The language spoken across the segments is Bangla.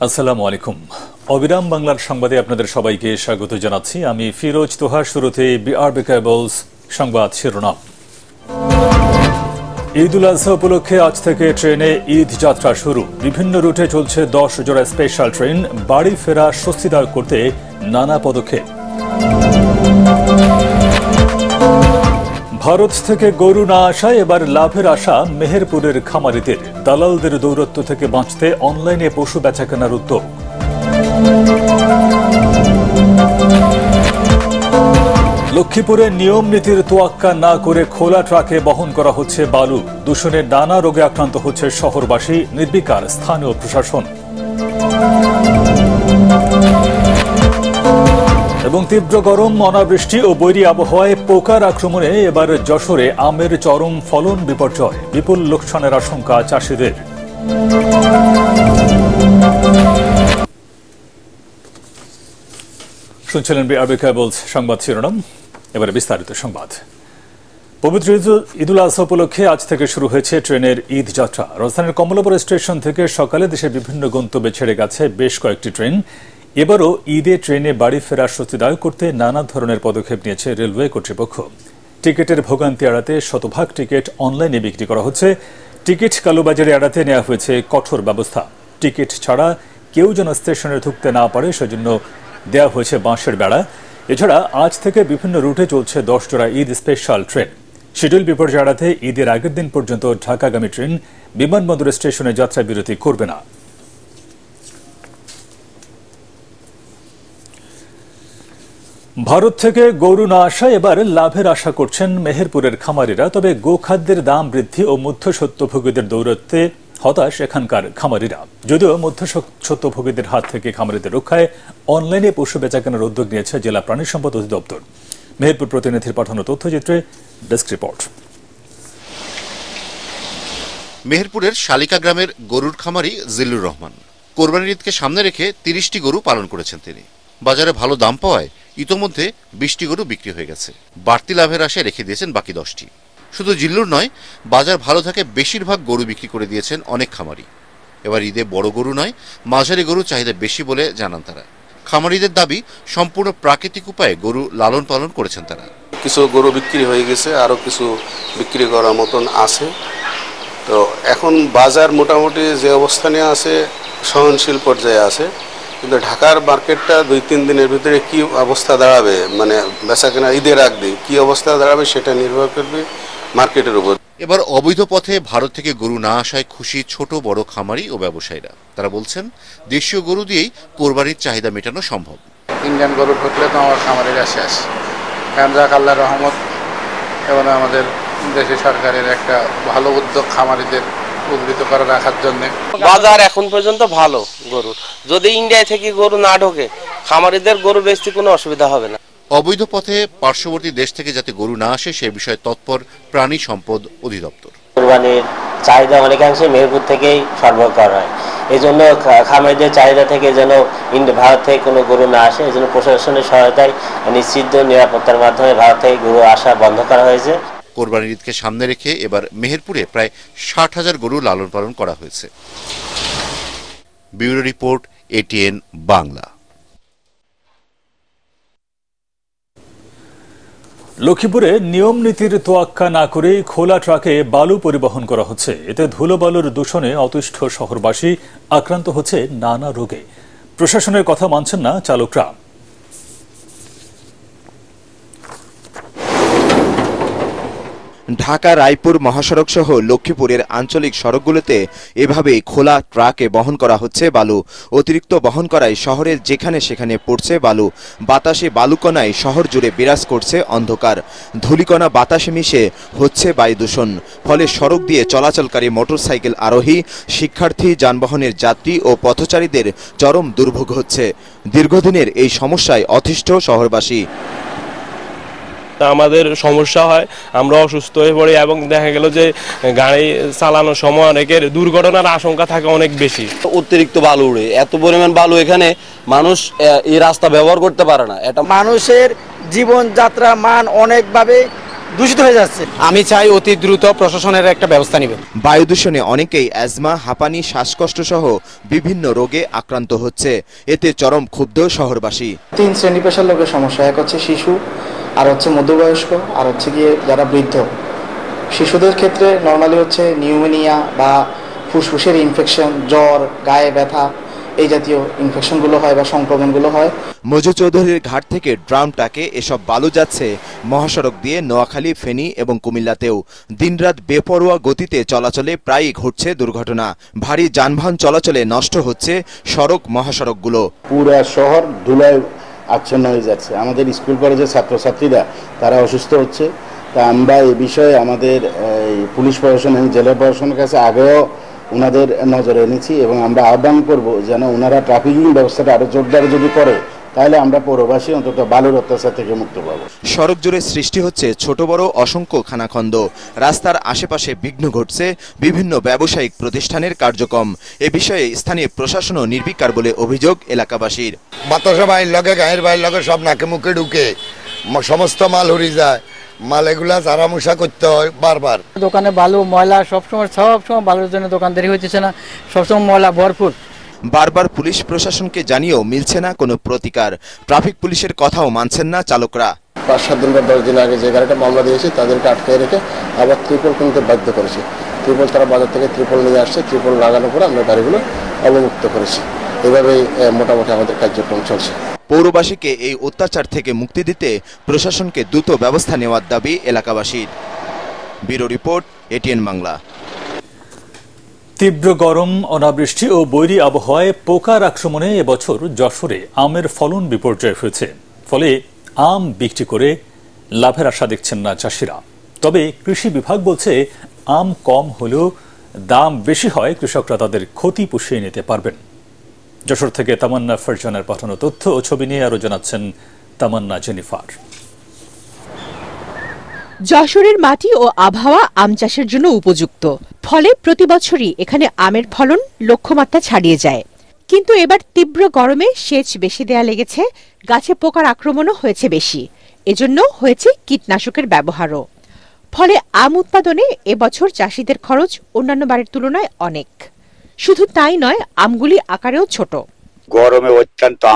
আসসালামু আলাইকুম। অবিরাম বাংলার সংবাদে আপনাদের সবাইকে স্বাগত জানাচ্ছি। আমি ফিরোজ তোহা। শুরুতে বিআরবি কেবলস সংবাদ শিরোনাম। ঈদ উল আজহা উপলক্ষে আজ থেকে ট্রেনে ঈদ যাত্রা শুরু। বিভিন্ন রুটে চলছে 10 জোড়া স্পেশাল ট্রেন। বাড়ি ফেরা স্বস্তিদায়ক করতে নানা পদক্ষেপ। ভারত থেকে গরু না আসায় এবার লাভের আশা মেহেরপুরের খামারিদের। দালালদের দৌরত্ব থেকে বাঁচতে অনলাইনে পশু বেচাকেনার উদ্যোগ। লক্ষ্মীপুরে নিয়ম নীতির তোয়াক্কা না করে খোলা ট্রাকে বহন করা হচ্ছে বালু। দূষণে নানা রোগে আক্রান্ত হচ্ছে শহরবাসী, নির্বিকার স্থানীয় প্রশাসন। এবং তীব্র গরম, অনাবৃষ্টি ও বৈরী আবহাওয়ায় পোকার আক্রমণে এবার যশোরে আমের চরম ফলন বিপর্যয়। বিপুল লোকসানের আশঙ্কা চাষিদের। শুনছিলেন বিআরবি কেবলস সংবাদ শিরোনাম। এবারে বিস্তারিত সংবাদ। পবিত্র ঈদ উল আজহা উপলক্ষে আজ থেকে শুরু হয়েছে ট্রেনের ঈদ যাত্রা। রাজধানীর কমলাপুর স্টেশন থেকে সকালে দেশের বিভিন্ন গন্তব্যে ছেড়ে গেছে বেশ কয়েকটি ট্রেন। এবারও ঈদে ট্রেনে বাড়ি ফেরা স্বস্তিদায়ক করতে নানা ধরনের পদক্ষেপ নিয়েছে রেলওয়ে কর্তৃপক্ষ। টিকিটের ভোগান্তি এড়াতে শতভাগ টিকিট অনলাইনে বিক্রি করা হচ্ছে। টিকিট কালোবাজারে এড়াতে নেওয়া হয়েছে কঠোর ব্যবস্থা। টিকিট ছাড়া কেউ যেন স্টেশনে ঢুকতে না পারে সেজন্য দেওয়া হয়েছে বাঁশের বেড়া। এছাড়া আজ থেকে বিভিন্ন রুটে চলছে 10 জোড়া ঈদ স্পেশাল ট্রেন। শিডিউল বিপর্যয় এড়াতে ঈদের আগের দিন পর্যন্ত ঢাকাগামী ট্রেন বিমানবন্দর স্টেশনে যাত্রা বিরতি করবে না। ভারত থেকে গরু না আসায় এবার লাভের আশা করছেন মেহেরপুরের খামারিরা। তবে গোখাদ্যের দাম বৃদ্ধি ও মধ্যস্বত্বভোগীদের দৌরাত্ম্যে হতাশ এখানকার খামারিরা। যদিও মধ্যস্বত্বভোগীদের হাত থেকে খামারিদের রক্ষায় অনলাইনে পশু বেচাকেনার উদ্যোগ নিয়েছে জেলা প্রাণী সম্পদ অধিদপ্তর। মেহেরপুর প্রতিনিধির পাঠানো তথ্যচিত্রে ডেস্ক রিপোর্ট। মেহেরপুরের শালিকা গ্রামের গরুর খামারি জিল্লুর রহমান কোরবানির ঈদকে সামনে রেখে 30টি গরু পালন করেছেন তিনি। বাজারে ভালো দাম পাওয়ায় ইতোমধ্যে 20টি গরু বিক্রি হয়ে গেছে। বাড়তি লাভের আশায় রেখে দিয়েছেন বাকি 10টি। শুধু জিল্লুর নয়, বাজার ভালো থাকে বেশিরভাগ গরু বিক্রি করে দিয়েছেন অনেক খামারি। এবার ঈদে বড় গরু নয়, মাঝারি গরু চাহিদা বেশি বলে জানান তারা। খামারিদের দাবি সম্পূর্ণ প্রাকৃতিক উপায়ে গরু লালন পালন করেছেন তারা। কিছু গরু বিক্রি হয়ে গেছে, আরো কিছু বিক্রি করার মতন আছে। তো এখন বাজার মোটামুটি যে অবস্থানে আছে সহনশীল পর্যায়ে আছে, কিন্তু ঢাকার মার্কেটটা 2-3 দিনের ভিতরে কি অবস্থা দাঁড়াবে, মানে বেচাকেনা ঈদের আগে কি অবস্থা দাঁড়াবে সেটা নির্ভর করবে মার্কেটের উপর। এবার অবৈধ পথে ভারত থেকে গরু না আসায় খুশি ছোট বড় খামারি ও ব্যবসায়ীরা। তারা বলছেন দেশীয় গরু দিয়েই কোরবানির চাহিদা মেটানো সম্ভব। ইন্ডিয়ান গরু ঢুকলে তো আমার খামারিরা শেষ। কারণ যাক আল্লাহর রহমত, এবং আমাদের দেশে সরকারের একটা ভালো উদ্যোগ খামারিদের উদ্বৃত্ত করে রাখার জন্য। বাজার এখন পর্যন্ত ভালো গরুর। যদি ইন্ডিয়া থেকে গরু না ঢোকে খামারিদের গরু বেচতে কোনো অসুবিধা হবে না। অবৈধ পথে পার্শ্ববর্তী দেশ থেকে যাতে গরু না আসে সে বিষয়ে তৎপর প্রাণী সম্পদ অধিদপ্তর। কোরবানির চাহিদা অনেকাংশে মেহেরপুর থেকেই সরবরাহ করা হয়। এই জন্য খামারিদের চাহিদা থেকে যেন ভারত থেকে কোনো গরু না আসে, এই জন্য প্রশাসনের সহায়তায় নিশ্চিত নিরাপত্তার মাধ্যমে ভারত থেকে গরু আসা বন্ধ করা হয়েছে। কোরবানির ঈদকে সামনে রেখে এবার মেহেরপুরে প্রায় 60,000 গরু লালন পালন করা হয়েছে। Bureau report, ATN Bangla. লক্ষ্মীপুরে নিয়ম নীতির তোয়াক্কা না করে খোলা ট্রাকে বালু পরিবহন করা হচ্ছে। এতে ধুলো বালুর দূষণে অতিষ্ঠ শহরবাসী, আক্রান্ত হচ্ছে নানা রোগে। প্রশাসনের কথা মানছেন না চালকরা। ঢাকা রায়পুর মহাসড়ক সহ লক্ষ্মীপুরের আঞ্চলিক সড়কগুলোতে এভাবেই খোলা ট্রাকে বহন করা হচ্ছে বালু। অতিরিক্ত বহন করায় শহরের যেখানে সেখানে পড়ছে বালু। বাতাসে বালুকণায় শহর জুড়ে বিরাজ করছে অন্ধকার। ধূলিকণা বাতাসে মিশে হচ্ছে বায়ু দূষণ। ফলে সড়ক দিয়ে চলাচলকারী মোটরসাইকেল আরোহী, শিক্ষার্থী, যানবাহনের যাত্রী ও পথচারীদের চরম দুর্ভোগ হচ্ছে। দীর্ঘদিনের এই সমস্যায় অতিষ্ঠ শহরবাসী। আমাদের সমস্যা হয়, আমরা অসুস্থ হয়ে পড়ি এবং দেখা গেল যে গাড়ি চালানোর সময় অনেকের দুর্ঘটনার আশঙ্কা থাকে অনেক বেশি। অতিরিক্ত বালু উড়ে, এত পরিমাণ বালু এখানে মানুষ এই রাস্তা ব্যবহার করতে পারে না। এটা মানুষের জীবনযাত্রার মান অনেকভাবে দূষিত হয়ে যাচ্ছে। আমি চাই অতি দ্রুত প্রশাসনের একটা ব্যবস্থা নেবে। বায়ু দূষণে অনেকেই অ্যাজমা, হাঁপানি, শ্বাসকষ্ট সহ বিভিন্ন রোগে আক্রান্ত হচ্ছে। এতে চরম ক্ষুব্ধ শহরবাসী। 3 শ্রেণী পেশার লোকের সমস্যা, এক হচ্ছে শিশু, আর হচ্ছে মধ্যবয়স্ক, আর হচ্ছে গিয়ে যারা বৃদ্ধ। শিশুদের ক্ষেত্রে নর্মালি হচ্ছে নিউমোনিয়া বা ফুসফুসের ইনফেকশন, জ্বর, গায়ে ব্যথা, এই জাতীয় ইনফেকশনগুলো হয় বা সংক্রমণগুলো হয়। মজু চৌধুরীর ঘাট থেকে ড্রামটাকে এসব বালু যাচ্ছে মহাসড়ক দিয়ে নোয়াখালী, ফেনী এবং কুমিল্লাতেও। দিনরাত বেপরোয়া গতিতে চলাচলে প্রায়ই ঘটছে দুর্ঘটনা। ভারী যানবাহন চলাচলে নষ্ট হচ্ছে সড়ক মহাসড়কগুলো। পুরা শহর ধুলায় আচ্ছন্ন হয়ে যাচ্ছে। আমাদের স্কুল কলেজের ছাত্রছাত্রীরা তারা অসুস্থ হচ্ছে। তা আমরা এই বিষয়ে আমাদের পুলিশ প্রশাসন এবং জেলা প্রশাসনের কাছে আগেও ওনাদের নজরে এনেছি এবং আমরা আহ্বান করব যেন ওনারা ট্রাফিকিং ব্যবস্থাটা আরো জোরদার যদি করে, তাহলে আমরা পৌরবাসী অন্তত বালুর অত্যাচার থেকে মুক্ত পাব। সড়ক জুড়ে সৃষ্টি হচ্ছে ছোট বড় অসংখ্য খানাখন্দ। রাস্তার আশেপাশে বিঘ্ন ঘটছে বিভিন্ন ব্যবসায়িক প্রতিষ্ঠানের কার্যক্রম। এ বিষয়ে স্থানীয় প্রশাসনও নির্বিকার বলে অভিযোগ এলাকাবাসীর। বাতাসা বাইর লগে, গায়ের বাইর লগে সব নাকে মুখে ঢুকে সমস্ত মাল হরি যায়। মাল এগুলা জারামুষা করতে হয় বারবার। দোকানে বালু, ময়লা সবসময় বালুর জন্য দোকানদারি হইতেছে না, সবসময় ময়লা ভরপুর। বারবার পুলিশ প্রশাসনকে জানিয়েও মিলছে না কোনো প্রতিকার। ট্রাফিক পুলিশের কথাও মানছেন না চালকরা। 5-7 দিন বা 10 দিন আগে যে গাড়িটা মামলা দিয়েছে তাদেরকে আটকে রেখে আবার ত্রিপল কিনতে বাধ্য করেছে। ত্রিপল তারা বাজার থেকে ত্রিপল নিয়ে আসছে, ত্রিপল লাগানোর পরে আমরা গাড়িগুলো অবমুক্ত করেছি। এভাবেই মোটামুটি আমাদের কার্যক্রম চলছে। পৌরবাসীকে এই অত্যাচার থেকে মুক্তি দিতে প্রশাসনকে দ্রুত ব্যবস্থা নেওয়ার দাবি এলাকাবাসীর। Bureau report, ATN Bangla. তীব্র গরম, অনাবৃষ্টি ও বৈরী আবহাওয়ায় পোকার আক্রমণে এবছর যশোরে আমের ফলন বিপর্যয় হয়েছে। ফলে আম বিক্রি করে লাভের আশা দেখছেন না চাষিরা। তবে কৃষি বিভাগ বলছে আম কম হলেও দাম বেশি হয়, কৃষকরা তাদের ক্ষতি পুষিয়ে নিতে পারবেন। যশোর থেকে তামান্না ফারজানের পাঠানো তথ্য ও ছবি নিয়ে আরো জানাচ্ছেন তামান্না জেনিফার। যশোরের মাটি ও আবহাওয়া আম চাষের জন্য উপযুক্ত। ফলে প্রতি বছরই এখানে আমের ফলন লক্ষ্যমাত্রা ছাড়িয়ে যায়। কিন্তু এবার তীব্র গরমে সেচ বেশি দেয়া লেগেছে, গাছে পোকার আক্রমণও হয়েছে বেশি। এজন্য হয়েছে কীটনাশকের ব্যবহারও। ফলে আম উৎপাদনে এবছর চাষিদের খরচ অন্যান্য বারের তুলনায় অনেক। শুধু তাই নয়, আমগুলি আকারেও ছোট। গরমে অত্যন্ত আম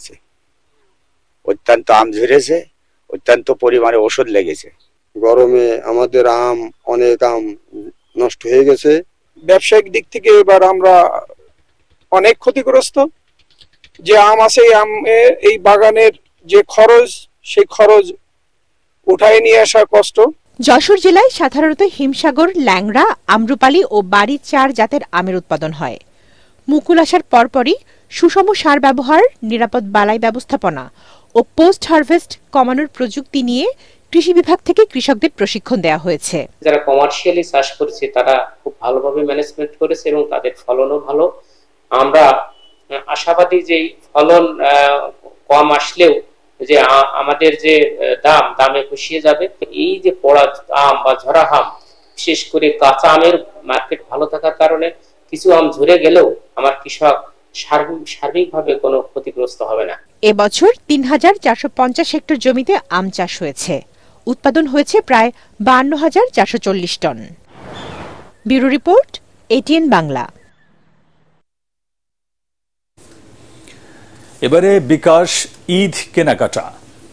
ঝরেছে, অত্যন্ত পরিমাণে ওষুধ লেগেছে। গরমে আমাদের অনেক আম নষ্ট হয়ে গেছে। ব্যবসায়িক দিক থেকে এবার আমরা অনেক ক্ষতিগ্রস্ত। যে আম আছে এই বাগানের যে খরচ, সেই খরচ উঠায় নিয়ে আসা কষ্ট। যশোর জেলায় সাধারণত হিমসাগর, ল্যাংড়া, আম্রপালি ও বাড়ি 4 জাতের আমের উৎপাদন হয়। মুকুল আসার পরপরই সুষম সার ব্যবহার, নিরাপদ বালাই ব্যবস্থাপনা ও পোস্ট হারভেস্ট কমানোর প্রযুক্তি নিয়ে কৃষি বিভাগ থেকে কৃষকদের প্রশিক্ষণ দেওয়া হয়েছে। যারা কমার্শিয়ালি চাষ করেছে তারা খুব ভালোভাবে ম্যানেজমেন্ট করেছে এবং তাদের ফলনও ভালো। আমরা আশাবাদী যে ফলন কম আসলেও যে আমাদের যে দামে পুষিয়ে যাবে। এই যে পড়া আম বা ঝরা আম, বিশেষ করে কাঁচা আমের মার্কেট ভালো থাকার কারণে কিছু আম ঝরে গেলেও আমার কৃষক সার্বিকভাবে কোনো ক্ষতিগ্রস্ত হবে না। এবছর ৩,৪৫০ হেক্টর জমিতে আম চাষ হয়েছে। উৎপাদন হয়েছে প্রায় ৫২,৪৪০ ton. Bureau report, ATN Bangla. এবারে বিকাশ ঈদ কেনাকাটা।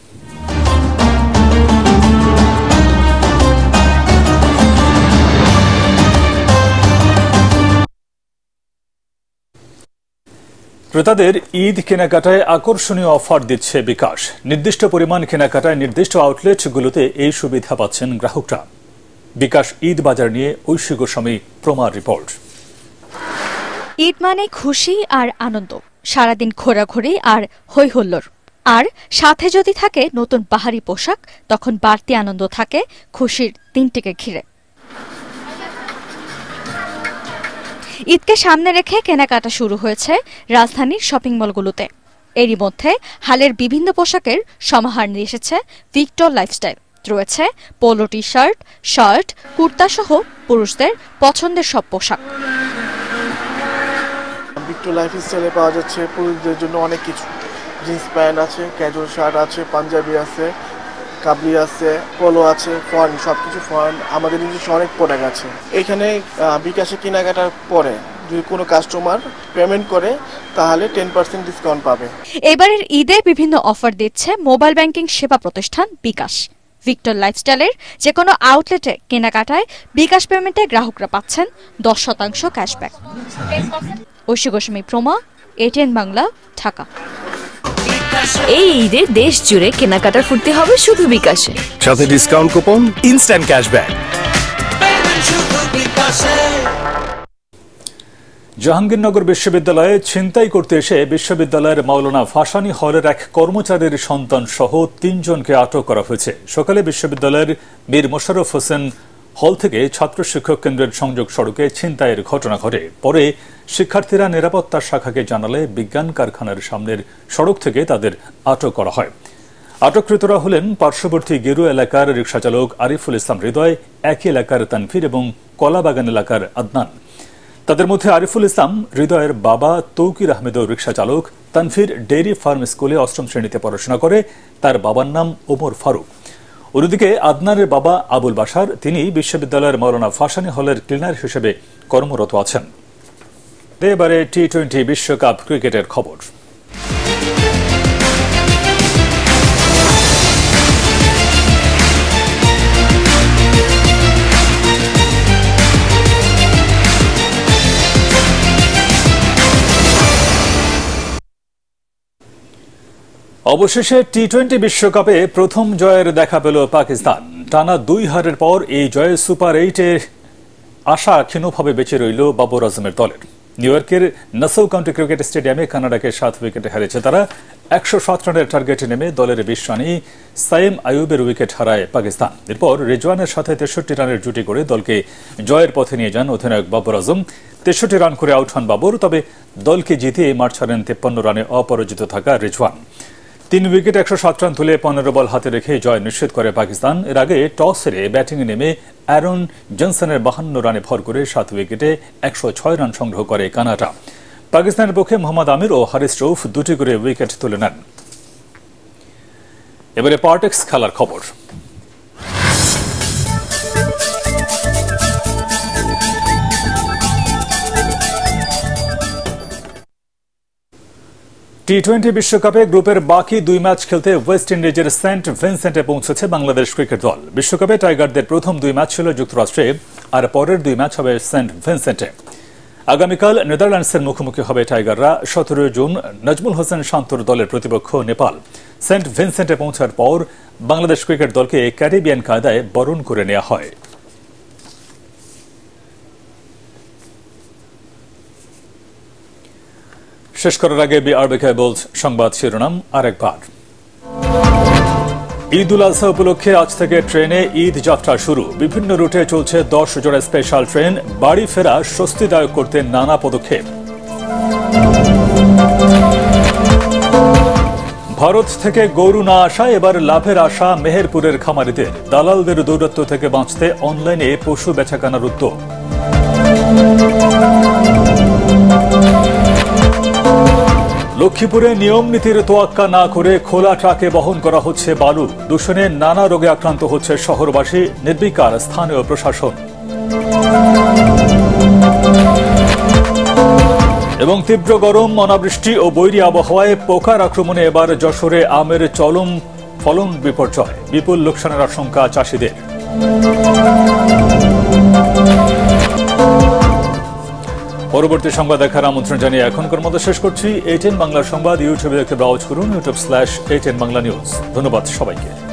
ক্রেতাদের ঈদ কেনাকাটায় আকর্ষণীয় অফার দিচ্ছে বিকাশ। নির্দিষ্ট পরিমাণ কেনাকাটায় নির্দিষ্ট আউটলেটগুলোতে এই সুবিধা পাচ্ছেন গ্রাহকরা। বিকাশ ঈদ বাজার নিয়ে ঐশী গোস্বামী প্রমার রিপোর্ট। ঈদ মানে খুশি আর আনন্দ, সারাদিন ঘোরাঘুরি আর হৈ হুল্লোড়। আর সাথে যদি থাকে নতুন বাহারি পোশাক, তখন বাড়তি আনন্দ থাকে খুশির দিনটিকে ঘিরে। ঈদকে সামনে রেখে কেনাকাটা শুরু হয়েছে রাজধানীর শপিং মলগুলোতে। এরই মধ্যে হালের বিভিন্ন পোশাকের সমাহার নিয়ে এসেছে ভিক্টর লাইফস্টাইল। রয়েছে polo T shirt, shirt, kurta সহ পুরুষদের পছন্দের সব পোশাক। ভিক্টর লাইফস্টাইলে পাওয়া যাচ্ছে পুরুষদের জন্য অনেক কিছু। জিন্স প্যান্ট আছে, ক্যাজুয়াল শার্ট আছে, পাঞ্জাবি আছে, কাবলি আছে, পোলো আছে, ফরেন সবকিছু ফরেন, আমাদের নিজস্ব অনেক প্রোডাক্ট আছে। এখানে বিকাশে কেনাকাটার পরে যদি কোনো কাস্টমার পেমেন্ট করে তাহলে 10% ডিসকাউন্ট পাবে। এবারের ঈদে বিভিন্ন অফার দিচ্ছে মোবাইল ব্যাংকিং সেবা প্রতিষ্ঠান বিকাশ। ভিক্টর লাইফস্টাইলের যে কোনো আউটলেটে কেনাকাটায় বিকাশ পেমেন্টে গ্রাহকরা পাচ্ছেন 10% ক্যাশব্যাক। ঐশী গোস্বামী প্রমা, ATN বাংলা, ঢাকা। এই ঈদে দেশ জুড়ে কেনাকাটার ফুর্তি হবে শুধু বিকাশে, সাথে ডিসকাউন্ট কুপন, ইনস্ট্যান্ট ক্যাশব্যাক। জাহাঙ্গীরনগর বিশ্ববিদ্যালয়ে ছিনতাই করতে এসে বিশ্ববিদ্যালয়ের মাওলানা ভাসানী হলের এক কর্মচারীর সন্তান সহ 3 জনকে আটক করা হয়েছে। সকালে বিশ্ববিদ্যালয়ের মীর মোশাররফ হোসেন হল থেকে ছাত্র শিক্ষক কেন্দ্রের সংযোগ সড়কে ছিনতাইয়ের ঘটনা ঘটে। পরে শিক্ষার্থীরা নিরাপত্তা শাখাকে জানালে বিজ্ঞান কারখানার সামনের সড়ক থেকে তাদের আটক করা হয়। আটককৃতরা হলেন পার্শ্ববর্তী গেরু এলাকার রিকশাচালক আরিফুল ইসলাম হৃদয়, একই এলাকার তানভীর এবং কলাবাগান এলাকার আদনান। তাদের মধ্যে আরিফুল ইসলাম হৃদয়ের বাবা তৌকির আহমেদও রিকশা চালক। তানভীর ডেইরি ফার্ম স্কুলে 8ম শ্রেণীতে পড়াশোনা করে, তার বাবার নাম ওমর ফারুক। অন্যদিকে আদনানের বাবা আবুল বাশার, তিনি বিশ্ববিদ্যালয়ের মাওলানা ভাসানী হলের ক্লিনার হিসেবে কর্মরত আছেন। এবারে টি-20 বিশ্বকাপ ক্রিকেটের খবর। অবশেষে টি-20 বিশ্বকাপে প্রথম জয়ের দেখা পেল পাকিস্তান। টানা 2 হারের পর এই জয়ে সুপার 8-এ আশা ক্ষীণভাবে বেঁচে রইল বাবর আজমের দলের। নিউ ইয়র্কের নাসাউ কাউন্টি ক্রিকেট স্টেডিয়ামে কানাডাকে 7 উইকেটে হারিয়েছে তারা। 107 রানের টার্গেটে নেমে দলের 20 রানে সাইম আয়ুবের উইকেট হারায় পাকিস্তান। এরপর রেজওয়ানের সাথে 63 রানের জুটি করে দলকে জয়ের পথে নিয়ে যান অধিনায়ক বাবর আজম। 63 রান করে আউট হন বাবর, তবে দলকে জিতিয়ে মাঠ ছাড়েন 53 রানে অপরাজিত থাকা রেজওয়ান। 3 উইকেট 107 রান তুলে 15 বল হাতে রেখে জয় নিশ্চিত করে পাকিস্তান। এর আগে টস হেরে ব্যাটিংয়ে নেমে অ্যারন জনসনের 52 রানে ভর করে 7 উইকেটে 106 রান সংগ্রহ করে কানাডা। পাকিস্তানের পক্ষে মোহাম্মদ আমির ও হারিস রউফ 2টি করে উইকেট তুলে নেন। এবারে পার্টেক্স খেলার খবর। টি-20 বিশ্বকাপে গ্রুপের বাকি 2 ম্যাচ খেলতে ওয়েস্ট ইন্ডিজের সেন্ট ভিনসেন্টে পৌঁছেছে বাংলাদেশ ক্রিকেট দল। বিশ্বকাপে টাইগারদের প্রথম 2 ম্যাচ ছিল যুক্তরাষ্ট্রে, আর পরের 2 ম্যাচ হবে সেন্ট ভিনসেন্টে। আগামীকাল নেদারল্যান্ডসের মুখোমুখি হবে টাইগাররা। 17 জুন নাজমুল হোসেন শান্তর দলের প্রতিপক্ষ নেপাল। সেন্ট ভিনসেন্টে পৌঁছার পর বাংলাদেশ ক্রিকেট দলকে ক্যারিবিয়ান কায়দায় বরণ করে নেওয়া হয়। শেষ করার আগে বিআরবি কেবলস সংবাদ শিরোনাম আরেকবার। ঈদ উল আজহা উপলক্ষে আজ থেকে ট্রেনে ঈদ যাত্রা শুরু। বিভিন্ন রুটে চলছে 10 জোড়া স্পেশাল ট্রেন। বাড়ি ফেরা স্বস্তিদায়ক করতে নানা পদক্ষেপ। ভারত থেকে গরু না আসা এবার লাভের আশা মেহেরপুরের খামারিদের। দালালদের দৌরাত্ম্য থেকে বাঁচতে অনলাইনে পশু বেচাকেনার উদ্যোগ। লক্ষ্মীপুরে নিয়ম নীতির তোয়াক্কা না করে খোলা ট্রাকে বহন করা হচ্ছে বালু। দূষণে নানা রোগে আক্রান্ত হচ্ছে শহরবাসী, নির্বিকার স্থানীয় প্রশাসন। এবং তীব্র গরম, অনাবৃষ্টি ও বৈরী আবহাওয়ায় পোকার আক্রমণে এবার যশোরে আমের চরম ফলন বিপর্যয়। বিপুল লোকসানের আশঙ্কা চাষিদের। পরবর্তী সংবাদ দেখার আমন্ত্রণ জানিয়ে এখনকার মতো শেষ করছি। ATN বাংলা সংবাদ ইউটিউবে দেখতে ব্রাউজ করুন, youtube/ATN বাংলা নিউজ। ধন্যবাদ সবাইকে।